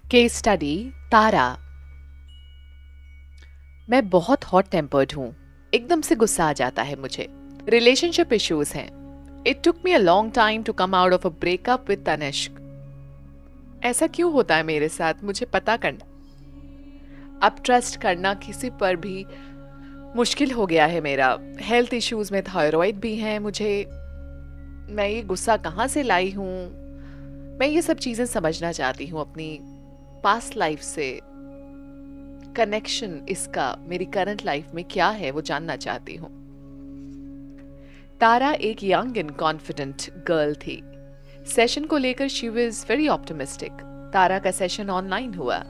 Case study तारा। मैं बहुत hot tempered हूँ। एकदम से गुस्सा आ जाता है मुझे। रिलेशनशिप इश्यूज हैं। It took me a long time to come out of a breakup with Tanishq. ऐसा क्यों होता है मेरे साथ, मुझे पता करना। अब ट्रस्ट करना किसी पर भी मुश्किल हो गया है मेरा। हेल्थ इश्यूज में थायराइड भी हैं मुझे। मैं ये गुस्सा कहाँ से लाई हूँ? मैं ये सब चीजें समझना चाहती हूँ अपनी पास्ट लाइफ से। कनेक्शन इसका मेरी करंट लाइफ में क्या है वो जानना चाहती हूँ। तारा एक यंग एंड कॉन्फिडेंट गर्ल थी। सेशन को लेकर she was very optimistic. Tara का सेशन ऑनलाइन हुआ।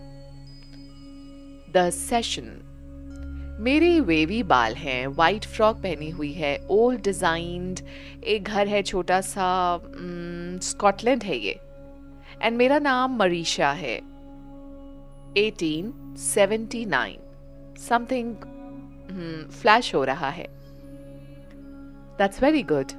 The session. मेरे वेवी बाल हैं, वाइट फ्रॉक पहनी हुई है, ओल्ड डिजाइन्ड। एक घर है छोटा सा, स्कॉटलैंड है ये। एंड मेरा नाम मरीशा है। 1879 समथिंग फ्लैश हो रहा है। That's very good.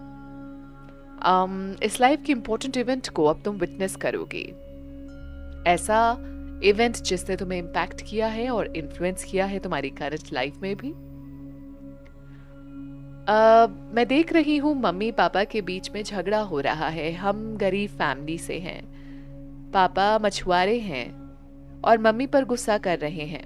इस लाइफ के इंपॉर्टेंट इवेंट को अब तुम विटनेस करोगे। ऐसा इवेंट जिसने तुम्हें इम्पैक्ट किया है और इन्फ्लुएंस किया है तुम्हारी करंट लाइफ में भी। मैं देख रही हूँ मम्मी पापा के बीच में झगड़ा हो रहा है। हम गरीब फैमिली से हैं। पापा मछुआरे हैं और मम्मी पर गुस्सा कर रहे हैं।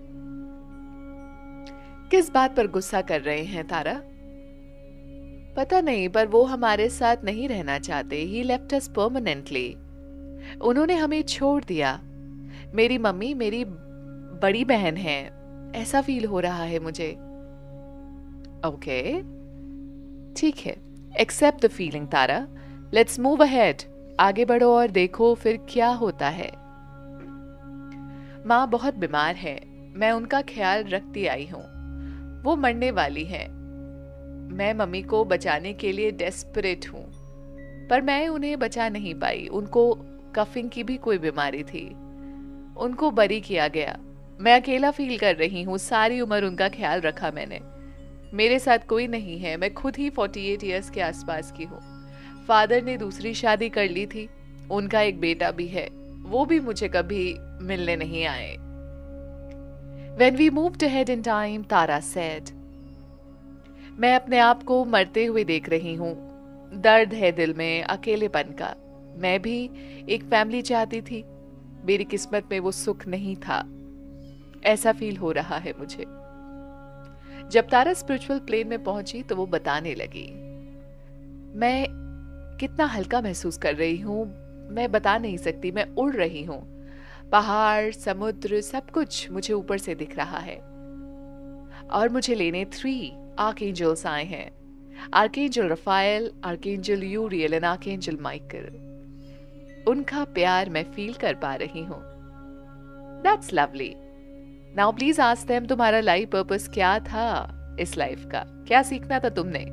किस बात पर गुस्सा कर रहे हैं तारा? पता नहीं, पर वो हमारे साथ नहीं रहना चाहते। He left us permanently. उन्होंने हमें छोड़ दिया। मेरी मम्मी मेरी बड़ी बहन है। ऐसा फील हो रहा है मुझे। ओके, ठीक है। Accept the feeling Tara. Let's move ahead. आगे बढ़ो और देखो फिर क्या होता है। माँ बहुत बीमार है। मैं उनका ख्याल रखती आई हूँ। वो मरने वाली है। मैं मम्मी को बचाने के लिए डेस्परेट हूँ, पर मैं उन्हें बचा नहीं पाई। उनको कफिंग की भी कोई बीमारी थी। उनको बरी किया गया। मैं अकेला फील कर रही हूँ। सारी उम्र उनका ख्याल रखा मैंने। मेरे साथ कोई नहीं है। मैं खुद ही 48 इयर्स के आसपास की हूँ। फादर ने दूसरी शादी कर ली थी। उनका एक बेटा भी है। वो भी मुझे कभी मिलने नहीं आए। When we moved ahead in time, Tara said, मैं अपने आप को मरते हुए देख रही हूँ। दर्द है दिल में, अकेलेपन का। मैं भी एक फैमिली चाहती थी। मेरी किस्मत में वो सुख नहीं था। ऐसा फील हो रहा है मुझे। जब तारा स्पिरिचुअल प्लेन में पहुंची तो वो बताने लगी, मैं कितना हल्का महसूस कर रही हूँ। मैं बता नहीं सकती। मैं उड़ रही हूँ। पहाड़, समुद्र, सब कुछ मुझे ऊपर से दिख रहा है। और मुझे लेने 3 आर्कएंजल्स आए हैं। Archangel Raphael, archangel Uriel and archangel Michael. उनका प्यार मैं फील कर पा रही हूँ। That's lovely. Now please ask them, तुम्हारा लाइफ पर्पस क्या था? इस लाइफ का क्या सीखना था तुमने?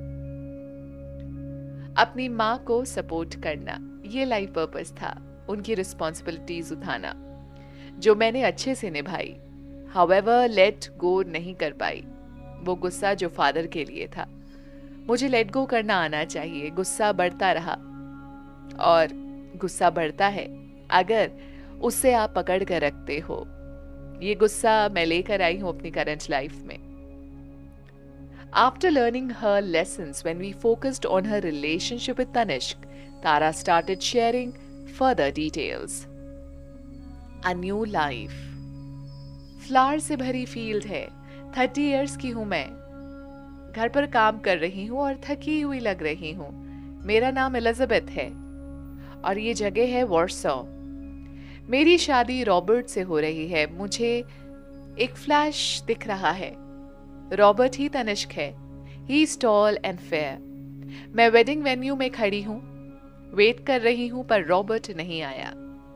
अपनी माँ को सपोर्ट करना, ये लाइफ पर्पस था। उनकी रिस्पॉन्सिबिलिटीज उठाना, जो मैंने अच्छे से निभाई। हाउएवर लेट गो नहीं कर पाई। वो गुस्सा जो फादर के लिए था, मुझे लेट गो करना आना चाहिए। गुस्सा बढ़ता रहा और गुस्सा बढ़ता है अगर उससे आप पकड़ कर रखते हो। ये गुस्सा मैं लेकर आई हूं अपनी करंट लाइफ में। After learning her lessons when we focused on her relationship with Tanishq, Tara started sharing further details. A new life. Flower से भरी फील्ड है। 30 इयर्स की हूं मैं। घर पर काम कर रही हूँ और थकी हुई लग रही हूँ। मेरा नाम एलिजाबेथ है और ये जगह है वॉर्सो। मेरी शादी रॉबर्ट से हो रही है। मुझे एक फ्लैश दिख रहा है। रॉबर्ट ही तनिष्क है। He is tall and fair. मैं वेडिंग वेन्यू में खड़ी हूँ, वेट कर रही हूँ, पर रॉबर्ट नहीं आया।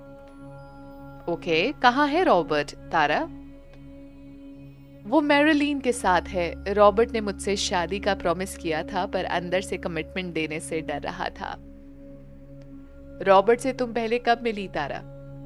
ओके, कहाँ है रॉबर्ट तारा? वो मैरिलीन के साथ है। रॉबर्ट ने मुझसे शादी का प्रॉमिस किया था, पर अंदर से कमिटमेंट देने से डर रहा था। रॉबर्ट से तुम पहले कब मिली तारा?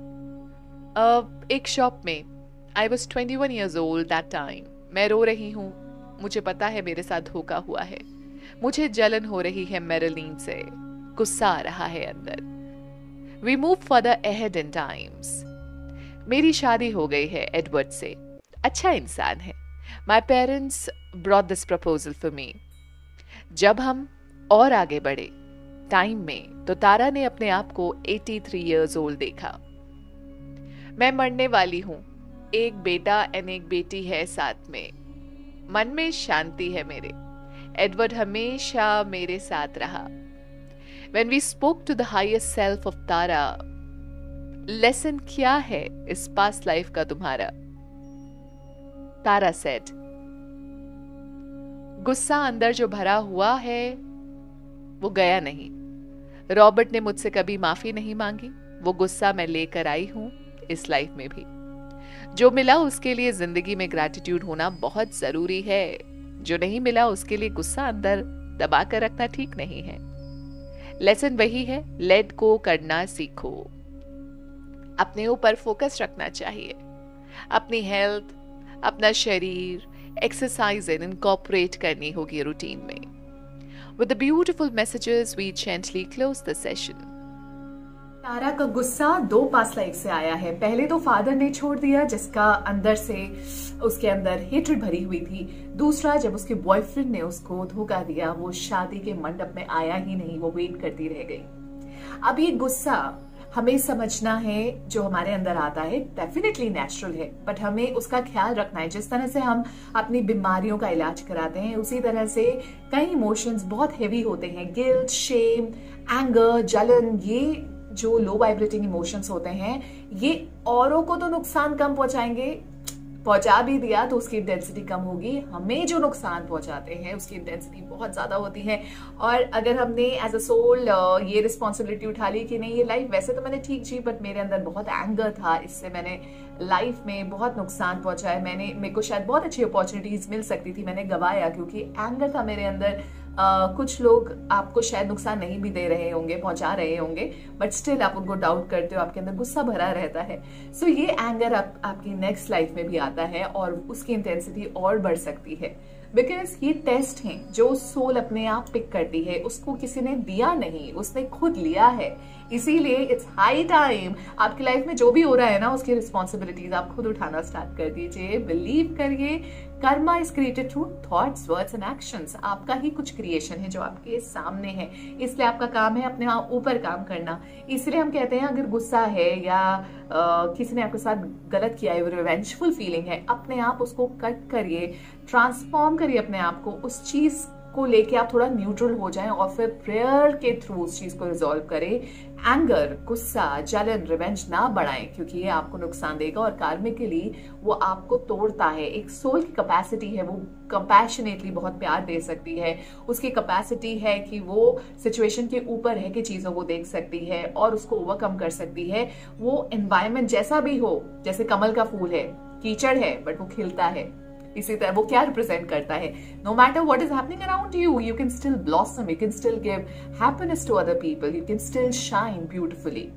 एक शॉप में। I was 21 years old that time. मैं रो रही हूँ। मुझे पता है मेरे साथ धोखा हुआ है। मुझे जलन हो रही है मैरिलीन से। गुस्सा आ रहा है अंदर। We move further ahead in times. मेरी शादी हो गई है एडवर्ड से। अच्छा इंसान है। My parents brought this proposal for me. जब हम और आगे बढ़े टाइम में तो तारा ने अपने आप को 83 इयर्स ओल्ड देखा। मैं मरने वाली हूं, एक बेटा एंड एक बेटी है साथ में। मन में शांति है मेरे। एडवर्ड हमेशा मेरे साथ रहा। When we spoke to the highest self of Tara, lesson क्या है इस पास्ट लाइफ का तुम्हारा? तारा सेड, गुस्सा अंदर जो भरा हुआ है वो गया नहीं। रॉबर्ट ने मुझसे कभी माफी नहीं मांगी। वो गुस्सा मैं लेकर आई हूं इस लाइफ में भी। जो मिला उसके लिए जिंदगी में ग्रैटिट्यूड होना बहुत जरूरी है। जो नहीं मिला उसके लिए गुस्सा अंदर दबा कर रखना ठीक नहीं है। लेसन वही है, लेट गो करना सीखो। अपने ऊपर फोकस रखना चाहिए। अपनी हेल्थ, अपना शरीर, एक्सरसाइज इनकॉर्पोरेट करनी होगी रूटीन में। With the beautiful messages, we gently close the session. तारा का गुस्सा 2 पास्ट लाइफ से आया है। पहले तो फादर ने छोड़ दिया, जिसका अंदर से उसके अंदर हेट्रेड भरी हुई थी। दूसरा, जब उसके बॉयफ्रेंड ने उसको धोखा दिया, वो शादी के मंडप में आया ही नहीं, वो वेट करती रह गई। अब ये गुस्सा हमें समझना है, जो हमारे अंदर आता है डेफिनेटली नेचुरल है, बट हमें उसका ख्याल रखना है। जिस तरह से हम अपनी बीमारियों का इलाज कराते हैं, उसी तरह से कई इमोशंस बहुत हेवी होते हैं। गिल्ट, शेम, एंगर, जलन, ये जो लो वाइब्रेटिंग इमोशंस होते हैं, ये औरों को तो नुकसान कम पहुंचाएंगे, पहुंचा भी दिया तो उसकी इंटेंसिटी कम होगी। हमें जो नुकसान पहुंचाते हैं उसकी इंटेंसिटी बहुत ज्यादा होती है। और अगर हमने एज अ सोल ये रिस्पॉन्सिबिलिटी उठा ली कि नहीं, ये लाइफ वैसे तो मैंने ठीक जी, बट मेरे अंदर बहुत एंगर था, इससे मैंने लाइफ में बहुत नुकसान पहुंचा है। मेरे को शायद बहुत अच्छी अपॉर्चुनिटीज मिल सकती थी, मैंने गवाया क्योंकि एंगर था मेरे अंदर। कुछ लोग आपको शायद नुकसान नहीं भी दे रहे होंगे, पहुंचा रहे होंगे, बट स्टिल आप उनको डाउट करते हो, आपके अंदर गुस्सा भरा रहता है। सो ये एंगर आपकी नेक्स्ट लाइफ में भी आता है और उसकी इंटेंसिटी और बढ़ सकती है। बिकॉज ये टेस्ट हैं जो सोल अपने आप पिक करती है, उसको किसी ने दिया नहीं, उसने खुद लिया है। इसीलिए इट्स हाई टाइम आपकी लाइफ में जो भी हो रहा है ना, उसकी रिस्पॉन्सिबिलिटीज आप खुद उठाना स्टार्ट कर दीजिए। बिलीव करिए, karma is created through thoughts, words and actions. आपका ही कुछ क्रिएशन है जो आपके सामने है, इसलिए आपका काम है अपने ऊपर काम करना। इसलिए हम कहते हैं, अगर गुस्सा है या किसी ने आपके साथ गलत किया है, रिवेंजफुल फीलिंग है, अपने आप उसको कट करिए, ट्रांसफॉर्म करिए अपने आप को। उस चीज को लेके आप थोड़ा न्यूट्रल हो जाएं और फिर प्रेयर के थ्रू उस चीज को रिजॉल्व करें। एंगर, गुस्सा, जलन, रिवेंज ना बढ़ाएं, क्योंकि ये आपको नुकसान देगा और कार्मिकली वो आपको तोड़ता है। एक सोल की कैपेसिटी है, वो कंपैशनेटली बहुत प्यार दे सकती है। उसकी कैपेसिटी है कि वो सिचुएशन के ऊपर रह के चीजों को देख सकती है और उसको ओवरकम कर सकती है। वो एनवायरमेंट जैसा भी हो, जैसे कमल का फूल है, कीचड़ है बट वो खिलता है, इसी तरह वो क्या रिप्रेजेंट करता है, no matter what is happening around you, you can still blossom, you can still give happiness to other people, you can still shine beautifully.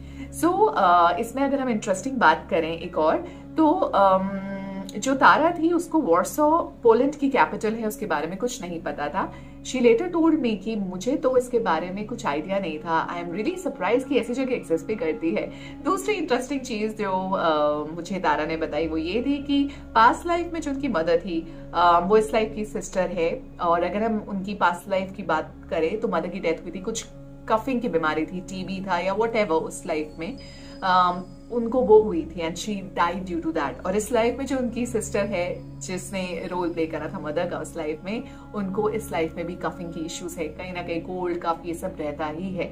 So इसमें अगर हम इंटरेस्टिंग बात करें एक और, तो जो तारा थी उसको वॉर्सो पोलैंड की कैपिटल है उसके बारे में कुछ नहीं पता था। शी लेटर टोल्ड मी कि मुझे तो इसके बारे में कुछ आइडिया नहीं था। आई एम रियली सरप्राइज कि ऐसी जगह एग्जिस्ट भी करती है। दूसरी इंटरेस्टिंग चीज जो मुझे तारा ने बताई वो ये थी कि पास्ट लाइफ में जो उनकी मदर थी वो इस लाइफ की सिस्टर है। और अगर हम उनकी पास्ट लाइफ की बात करें तो मदर की डेथ हुई थी, कुछ कफिंग की बीमारी थी, टीबी था या व्हाटएवर उस लाइफ में उनको वो हुई थी and she died due to that. और इस लाइफ में जो उनकी सिस्टर है जिसने रोल प्ले करा था मदर का उस लाइफ में, उनको इस लाइफ में भी कफिंग की इश्यूज है, कहीं ना कहीं कोल्ड कफ ये सब रहता ही है।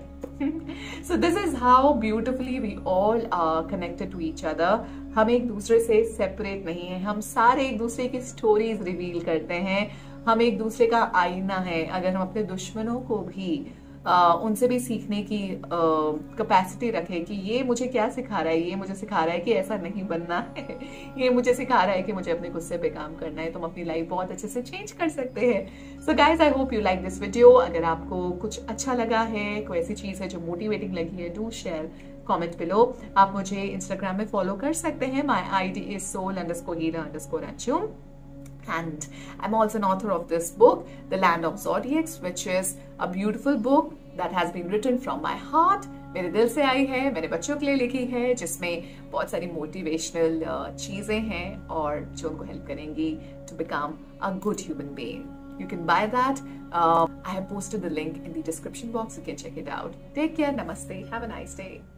So this is how beautifully we all are connected to each other. हम एक दूसरे से सेपरेट नहीं है, हम सारे एक दूसरे की स्टोरीज रिवील करते हैं, हम एक दूसरे का आईना है। अगर हम अपने दुश्मनों को भी उनसे भी सीखने की कैपेसिटी रखें कि ये मुझे क्या सिखा रहा है, ये मुझे सिखा रहा है कि ऐसा नहीं बनना है, ये मुझे सिखा रहा है कि मुझे अपने गुस्से पे काम करना है, तो हम अपनी लाइफ बहुत अच्छे से चेंज कर सकते हैं। So guys, I hope you like this video. अगर आपको कुछ अच्छा लगा है, कोई ऐसी चीज है जो मोटिवेटिंग लगी है, डू शेयर कॉमेंट बिलो। आप मुझे इंस्टाग्राम में फॉलो कर सकते हैं, माई ID is soul_healer_anchum. And I'm also an author of this book, The Land of Zodiacs, which is a beautiful book that has been written from my heart, मेरे दिल से आई है, मैंने बच्चों के लिए लिखी है, जिसमें बहुत सारी मोटिवेशनल चीजें हैं और जो उनको हेल्प करेंगी to become a good human being. You can buy that. I have posted the link in the description box. You can check it out. Take care. Namaste. Have a nice day.